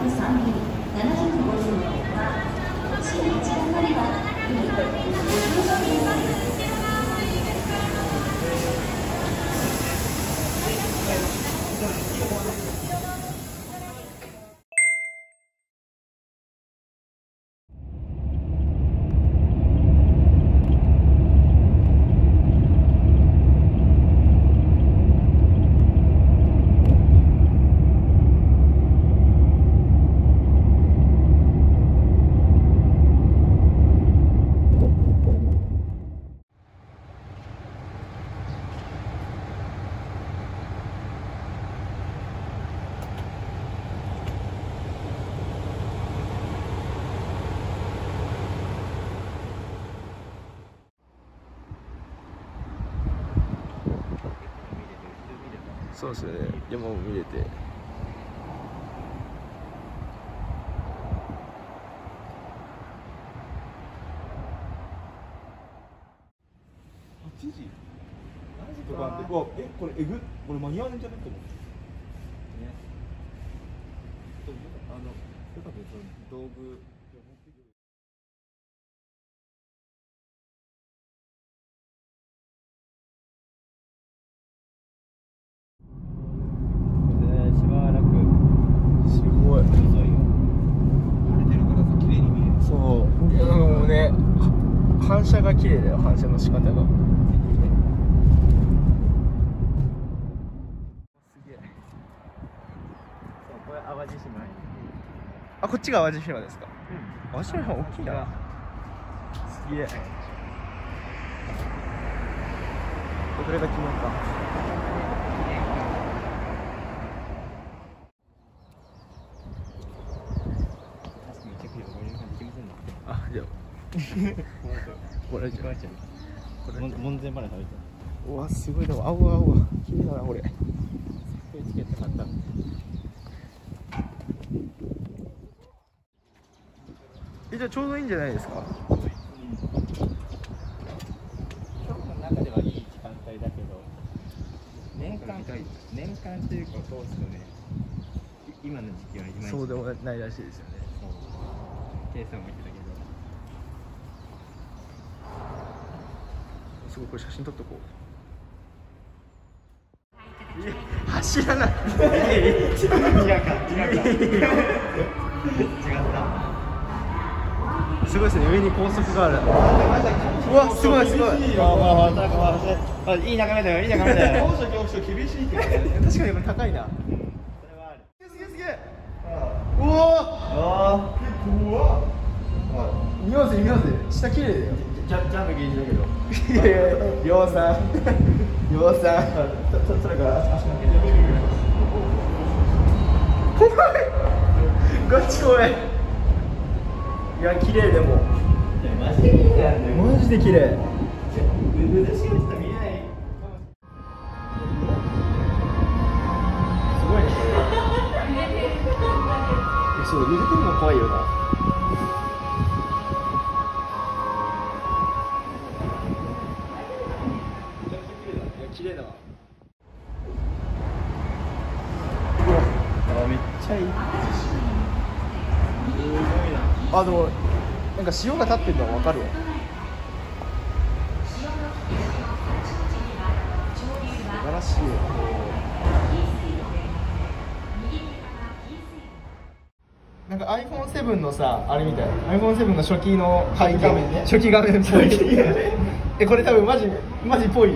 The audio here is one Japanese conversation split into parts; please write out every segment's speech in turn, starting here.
3便70号線のほか、新8番乗り場より50番線まで。 そうですね、山も見れて。あ 8時とかって、これこれ間に合わないんじゃないと思う。ね。よかったです。道具。 しばらくすごい。 遅いよ。 晴れてるからさ、綺麗に見える。 そう。もうね、反射が綺麗だよ、反射の仕方が。すげえ。 そう、これ淡路島。 あ、こっちが淡路島ですか。うん。淡路島大きいな。すげえ。これが決まった。あ、じゃあこれじゃ門前まで食べた。 うわ、すごい。でも青々綺麗だな、これ。 これチケット買ったの。 じゃあちょうどいいんじゃないですか。 今日の中ではいい時間帯だけど、年間というか通すとね、今の時期は今そうでもないらしいですよね。 そう、計算も言ってたけど。 すごい、これ写真撮っとこう。走らない。 違った。 すごいですね、上に高速がある。うわ、すごいすごい。 いい眺めだよ、いい眺めだよ。 厳しいけどね。 確かにこれ高いな。 それはある。 すげえすげえ。うおー。見ます見ます。下綺麗だよ。 ジャンプ禁止だけど。 いやいや、量産。量産。 それから足の毛怖い。ガチ怖い。いや、綺麗でも。 マジでいいじゃんね。 マジで綺麗。 腕しか見えない。 すごいね。そう、揺れてるの怖いよな。綺麗だわ。 めっちゃいい。すごいな。 あ、でもなんか潮が立ってるのは分かるわ。素晴らしい。なんか iPhone7 のさ、あれみたい。iPhone7 の初期の背景、初期画面っぽい。これ多分マジっぽいよ。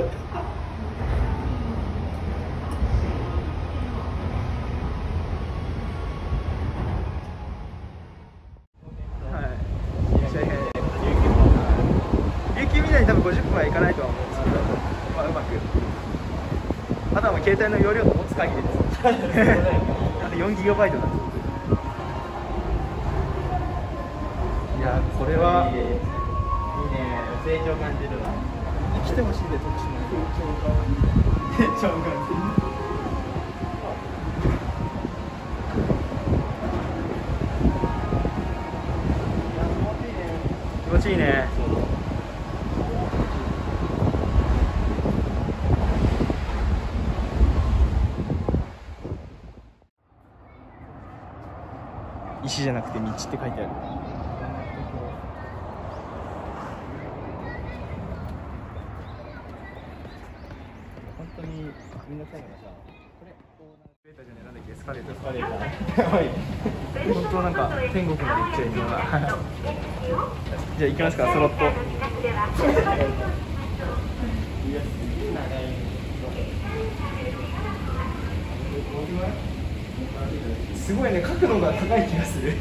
多分50分はいかないとは思うんですけど、まあ、うまくあとはもう携帯の容量の持つ限りですあと 4GB なんで。いや、これはいいね、成長感じるわ。 来てほしいで、徳島に。 成長感じる。 気持ちいいね。 石じゃなくて道って書いてある。 本当にみんな最後のさ、これエスカレーターじゃねえ、なんだっけ、エスカレーター。 エスカレーター。はい。 本当なんか天国まで行っちゃいそうな。じゃあ行きますか、スロット。すごいね、角度が高い気がする。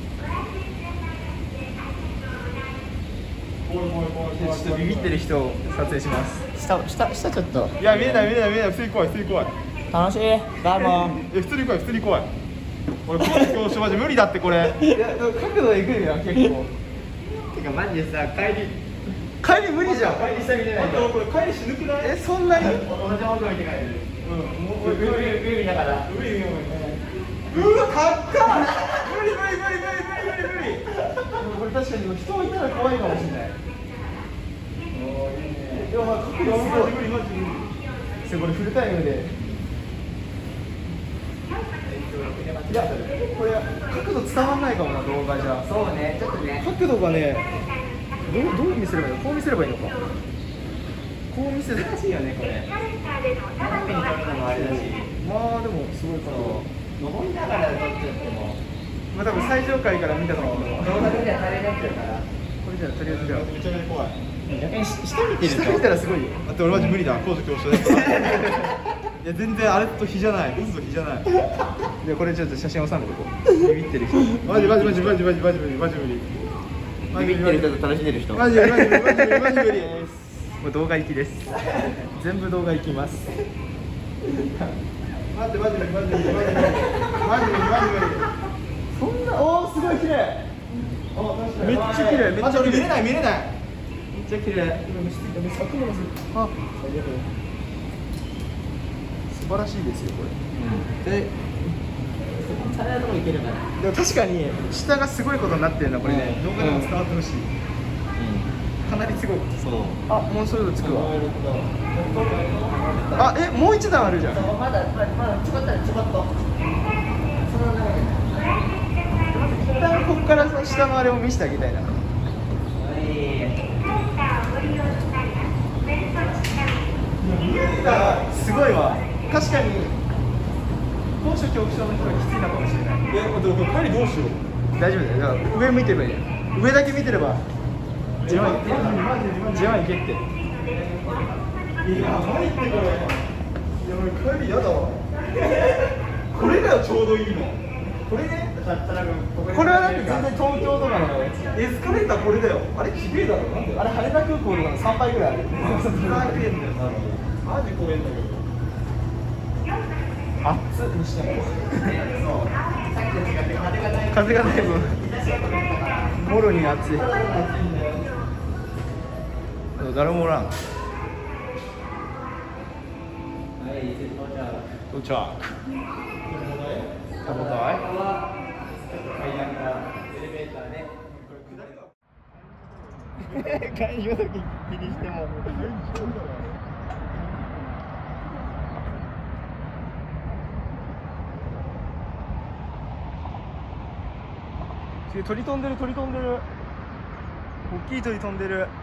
ちょっとビビってる人を撮影します。 下ちょっと。 いや見えない普通に怖い楽しい。バーモン。 普通に怖い俺この教師マジ無理だってこれいや、でも角度えぐいよ、結構。 てかマジでさ、 帰り無理じゃん。 帰り下見れないと。 これ帰りしぬくないえ、そんなに。 同じ方向見て帰る。上見ながら。 うわ、かっか無理。これ確かに人いたら怖いかもしれない。いや、まあ角度すごい。 マジ無理これフルタイムで。いや、これ角度伝わんないかもな、動画じゃ。 そうね、ちょっとね。 角度がね、どう見せればいいの？こう見せればいいのか。こう見せればいいよね、これ。 斜めに撮るのもあれだし。 まあでもすごいかな。 登りながら撮っちゃっても。 まあ多分最上階から見たのは動画では足りないっちゃうから。 これじゃとりあえずじゃあ。 めちゃめちゃ怖い逆に下見てると。 下見たらすごいよ。 だって俺マジ無理だ高所恐怖症だからいや全然あれと比じゃない渦と比じゃないでこれちょっと写真収めてこう。ビビってる人。 マジ無理ビビってる人と楽しんでる人。 マジ無理もう動画行きです。全部動画行きます。 マジ無理そんな、おーすごい綺麗。めっちゃ綺麗、めっちゃ綺麗。 見れないめっちゃ綺麗。あ、素晴らしいですよこれ。で、 サラダともいけるから。 でも確かに下がすごいことになってるのこれね。動画でも伝わってほしい。かなりすごい。 そう。 あ、もうそろそろ着くわ。あ、え、もう一段あるじゃん。 まだちょこっと。その中で。 一旦ここからその下のあれを見せてあげたいな。すごいわ。確かに高所恐怖症の人がきついのかもしれない。 帰りどうしよう大丈夫だよ。だから上向いてればいいや。上だけ見てれば自慢いけって。 いやばいってこれいや俺帰りやだわこれがちょうどいいのこれね。これはだって全然東京とかのやつ。 エスカレーターこれだよあれきれいだろなんであれ羽田空港とかの3倍ぐらいある。 マジ怖えんだよ暑っにしても。風がない分もろに暑い。誰もおらん。到着。食べたい？ 会場時気にしても。 鳥飛んでる。大きい鳥飛んでる。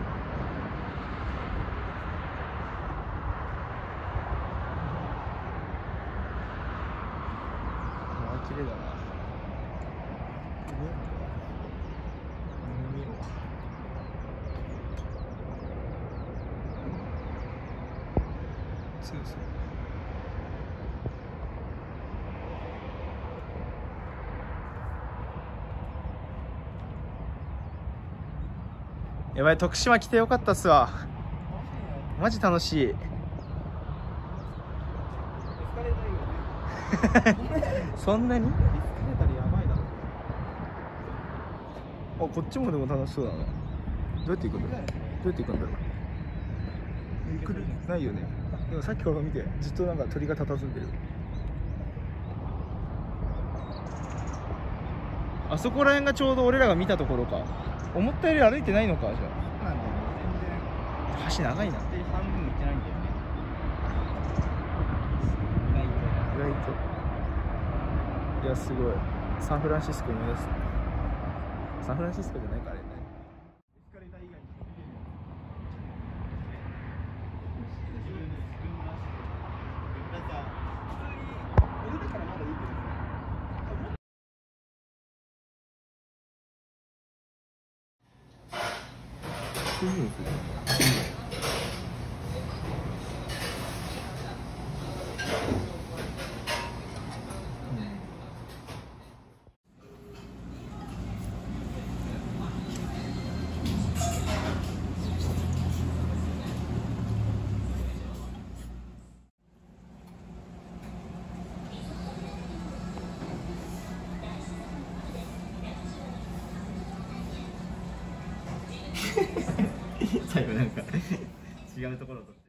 綺麗だな。そう。やばい、徳島来てよかったっすわ。マジ楽しい。そんなに？あ、こっちもでも楽しそうだな。どうやって行くんだろう。来るないよね。でもさっきから見てずっとなんか鳥が佇んでる。あそこら辺がちょうど俺らが見たところか。思ったより歩いてないのか。じゃあ橋長いな。 半分いってないんだよね。 意外と。いやすごい。 サンフランシスコ思い出す。サンフランシスコじゃないかあれね。 最後なんか違うところと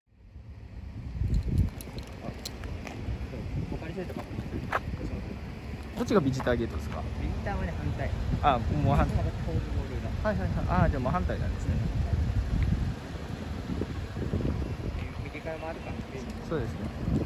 ポカリスエットかこっちがビジターゲートですか？ ビジターはね反対。 あ、もう反対。 ホールボールだ。 はいはいはい。あ、じゃあもう反対なんですね。 右から回るか。 そうですね。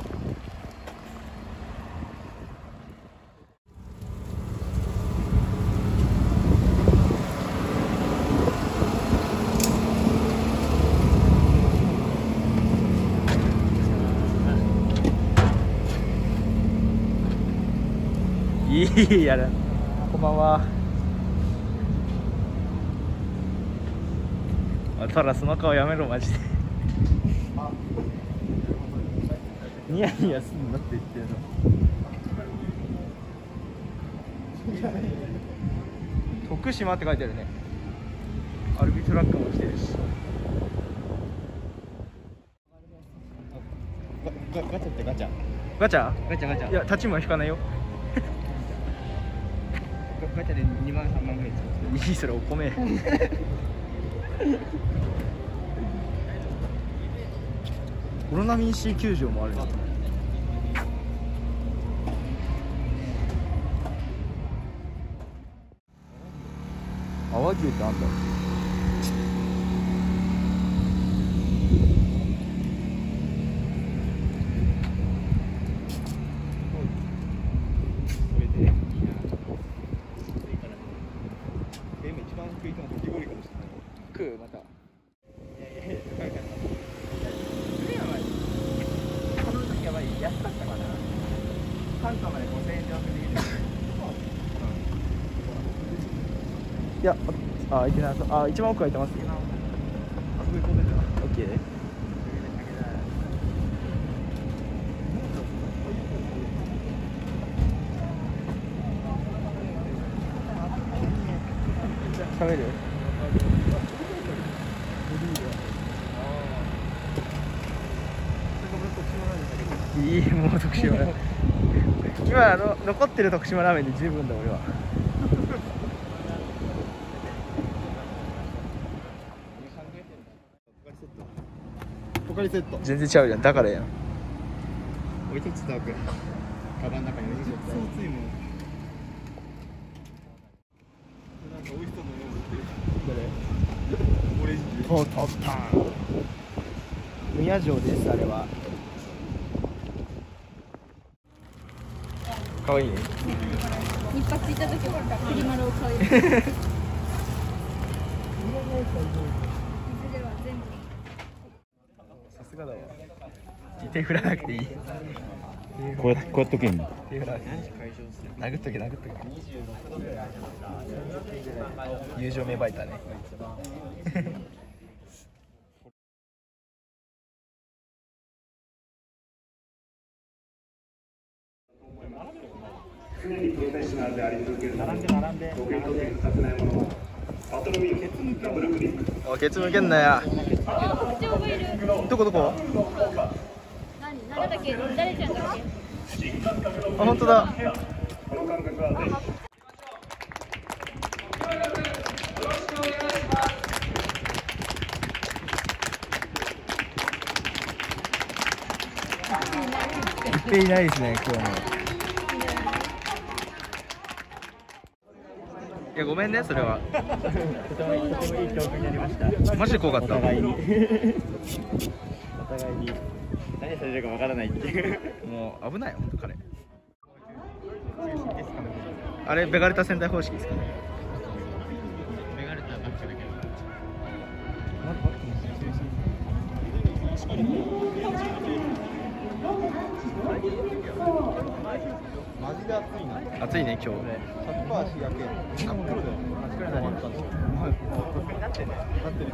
いいやら。こんばんは。トラスの顔やめろマジで。ニヤニヤすんなって言ってるの。徳島って書いてあるね。アルビトラックも来てるし。 ガチャってガチャ。 ガチャ？ ガチャガチャ。 いや、立ちも引かないよ。 ガチャで2万3万ぐらいつく。 いい、それお米。オロナミン C 球場もあるね。淡牛ってなんだ？ それでいいな。一番食いたいのはかき氷かもしれない。 食うまた。 いやいやいや、高いから。 この時やばい、安かったかな。関東まで5000円で送ってきて。いや、あ、開いてない。あ、一番奥開いてます。 あそこ行こうぜ。 オッケー。喋る？いい、もう徳島ラーメン。今残ってる徳島ラーメンで十分だ俺は。 ポカリセット。 全然ちゃうじゃん。だからやん。 置いてちょっと奥。カバンの中に置いてちょっと。 そうついもん。なんか美味しそうなの売ってる。オレンジ。 とった宮城ですあれは。可愛いね。 一発いただけばプリマロを買うよ。いずれは全部。 さすがだわ。手振らなくていい。 こうやっとけんの。 手振らなくていい。殴っとけ殴っとけ。友情芽生えたね。 常にプロフェッショナルであり続けるために時計時計させないものはパトロミンダブルクリック。 おケツ向けんなや。どこどこ？ 何だっけ？誰ちゃんだっけ？ あ、本当だ。 この感覚はぜひいっぺんいないですね今日も。いやごめんねそれは。 とてもいい教訓になりました。 マジで怖かった。 お互いに何されるかわからないっていう。 もう危ないよ本当彼。 あれベガルタ戦隊方式ですかね。 メガレタバックだけど。 マジで暑いな。 暑いね今日。 100%日焼け。真っ黒だよ。真っ黒だね。なってる。なってる。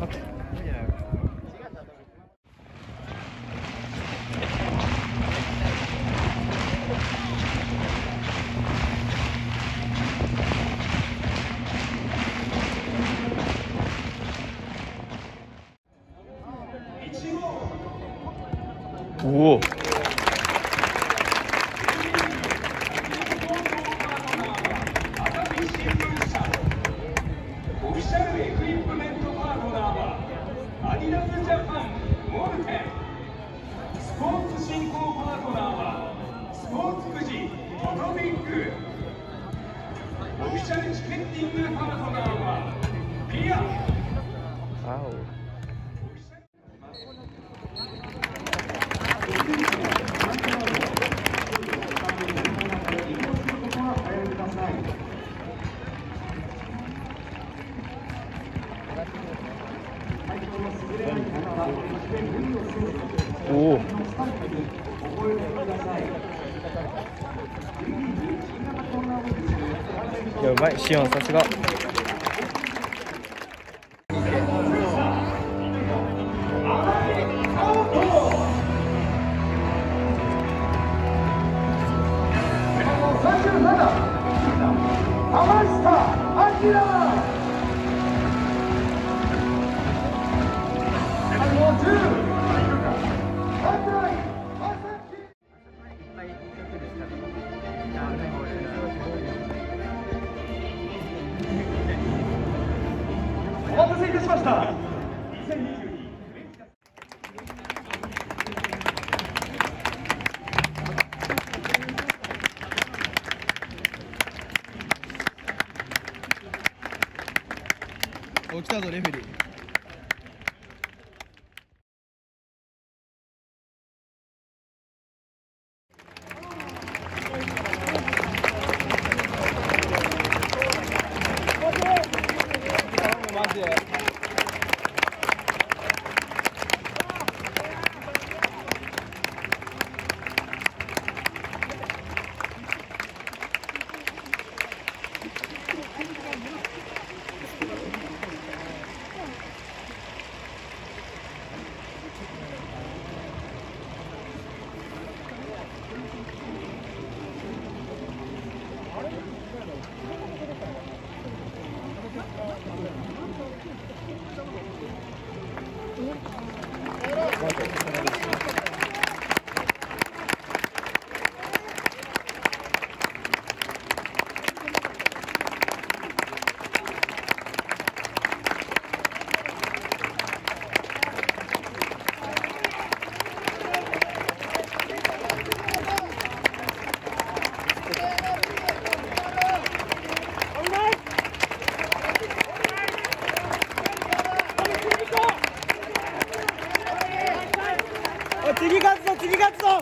おお。 オフィシャルエクイプメントパートナーはアディダスジャパンモルテン。スポーツ振興パートナーはスポーツくじトトビッグ。オフィシャルチケッティングパートナーはピア。 おお。いやうまい、シオンさすが。 お待たせいたしました。 お、来たぞレフェリー。次勝つぞ、次勝つぞ。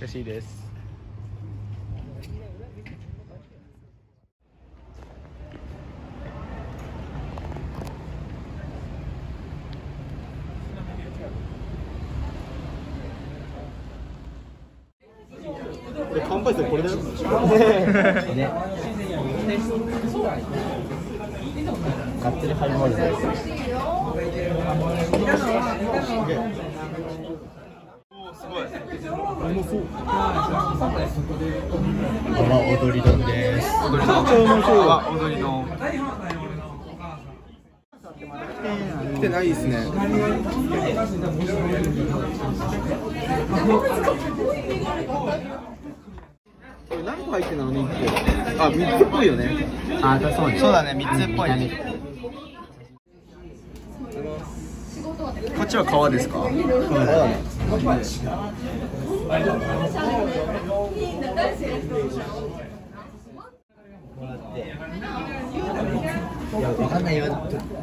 嬉しいです。 乾杯するこれだよ。 ね。がっつりハイボールです。 すごい。 踊り丼です。 踊り丼。踊り丼。 来てないですね。これ何個入ってるの3つ。あ、3つっぽいよね。 あ、そうね。 そうだね、3つっぽいね。こっちは皮ですか？ そうだね。 いや、わかんないよ。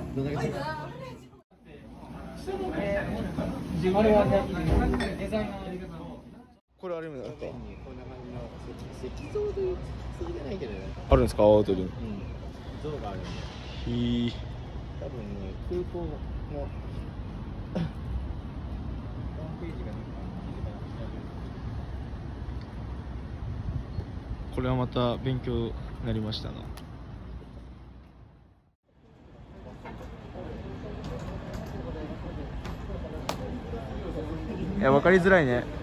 これあれもだった。 石像でついてないけどね。 あるんですか、青鳥。 うん。像があるんで。多分ね、空港のホームページがなんかこれはまた勉強になりましたな。いや、分かりづらいね。